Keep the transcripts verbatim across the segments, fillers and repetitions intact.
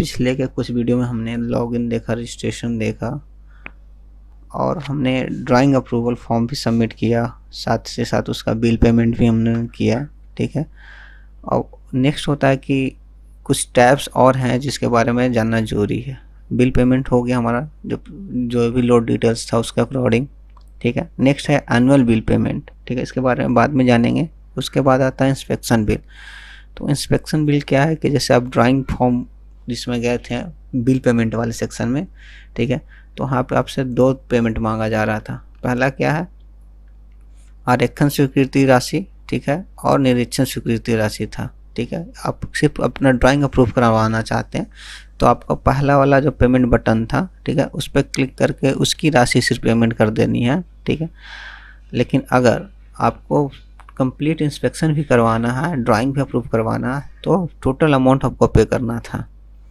पिछले के कुछ वीडियो में हमने लॉगिन देखा, रजिस्ट्रेशन देखा और हमने ड्राइंग अप्रूवल फॉर्म भी सबमिट किया, साथ से साथ उसका बिल पेमेंट भी हमने किया। ठीक है, और नेक्स्ट होता है कि कुछ टैब्स और हैं जिसके बारे में जानना जरूरी है। बिल पेमेंट हो गया हमारा, जो जो भी लोड डिटेल्स था उसका अपलोडिंग। ठीक है, नेक्स्ट है एनुअल बिल पेमेंट। ठीक है, इसके बारे में बाद में जानेंगे। उसके बाद आता है इंस्पेक्शन बिल। तो इंस्पेक्शन बिल क्या है कि जैसे आप ड्राइंग फॉर्म जिसमें गए थे बिल पेमेंट वाले सेक्शन में, ठीक है, तो वहाँ पे आपसे दो पेमेंट मांगा जा रहा था। पहला क्या है, आरेखन स्वीकृति राशि, ठीक है, और निरीक्षण स्वीकृति राशि था। ठीक है, आप सिर्फ अपना ड्राइंग अप्रूव करवाना चाहते हैं तो आपका पहला वाला जो पेमेंट बटन था, ठीक है, उस पर क्लिक करके उसकी राशि सिर्फ पेमेंट कर देनी है। ठीक है, लेकिन अगर आपको कंप्लीट इंस्पेक्शन भी करवाना है, ड्राइंग भी अप्रूव करवाना है, तो टोटल अमाउंट आपको पे करना था।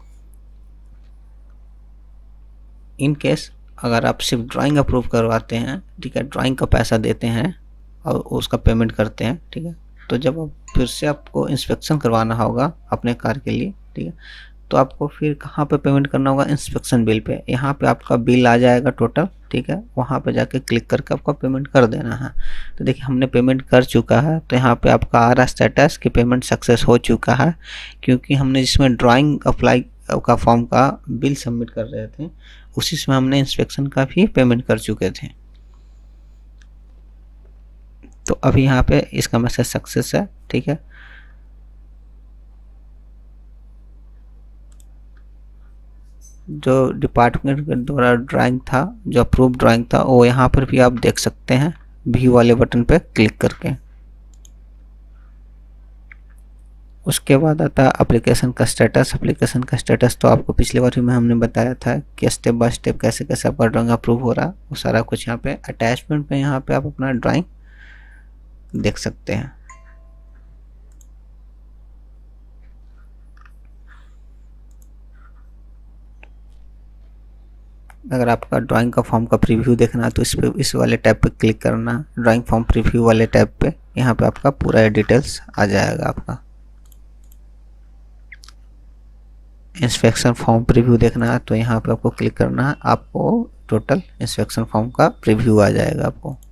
इन केस अगर आप सिर्फ ड्राइंग अप्रूव करवाते हैं, ठीक है, ड्राइंग का पैसा देते हैं और उसका पेमेंट करते हैं, ठीक है, तो जब आप फिर से आपको इंस्पेक्शन करवाना होगा अपने कार के लिए, ठीक है, तो आपको फिर कहाँ पे पेमेंट करना होगा, इंस्पेक्शन बिल पे। यहाँ पे आपका बिल आ जाएगा टोटल, ठीक है, वहाँ पे जाके क्लिक करके आपको पेमेंट कर देना है। तो देखिए हमने पेमेंट कर चुका है, तो यहाँ पे आपका आ रहा स्टेटस कि पेमेंट सक्सेस हो चुका है, क्योंकि हमने जिसमें ड्राइंग अप्लाई का फॉर्म का बिल सबमिट कर रहे थे उसी में हमने इंस्पेक्शन का भी पेमेंट कर चुके थे। तो अभी यहाँ पे इसका मैसेज सक्सेस है। ठीक है, जो डिपार्टमेंट के द्वारा ड्राइंग था, जो अप्रूव ड्राइंग था, वो यहाँ पर भी आप देख सकते हैं व्यू वाले बटन पे क्लिक करके। उसके बाद आता है एप्लीकेशन का स्टेटस। एप्लीकेशन का स्टेटस तो आपको पिछली बार में हमने बताया था कि स्टेप बाय स्टेप कैसे कैसे आपका ड्राइंग अप्रूव हो रहा है, वो सारा कुछ यहाँ पे अटैचमेंट पे यहाँ पे आप अपना ड्राइंग देख सकते हैं। अगर आपका ड्राइंग का फॉर्म का प्रीव्यू देखना है तो इस पे इस वाले टैब पे क्लिक करना, ड्राइंग फॉर्म प्रीव्यू वाले टैब पे, यहाँ पे आपका पूरा डिटेल्स आ जाएगा। आपका इंस्पेक्शन फॉर्म प्रीव्यू देखना है तो यहाँ पे आपको क्लिक करना है, आपको टोटल इंस्पेक्शन फॉर्म का प्रीव्यू आ जाएगा आपको।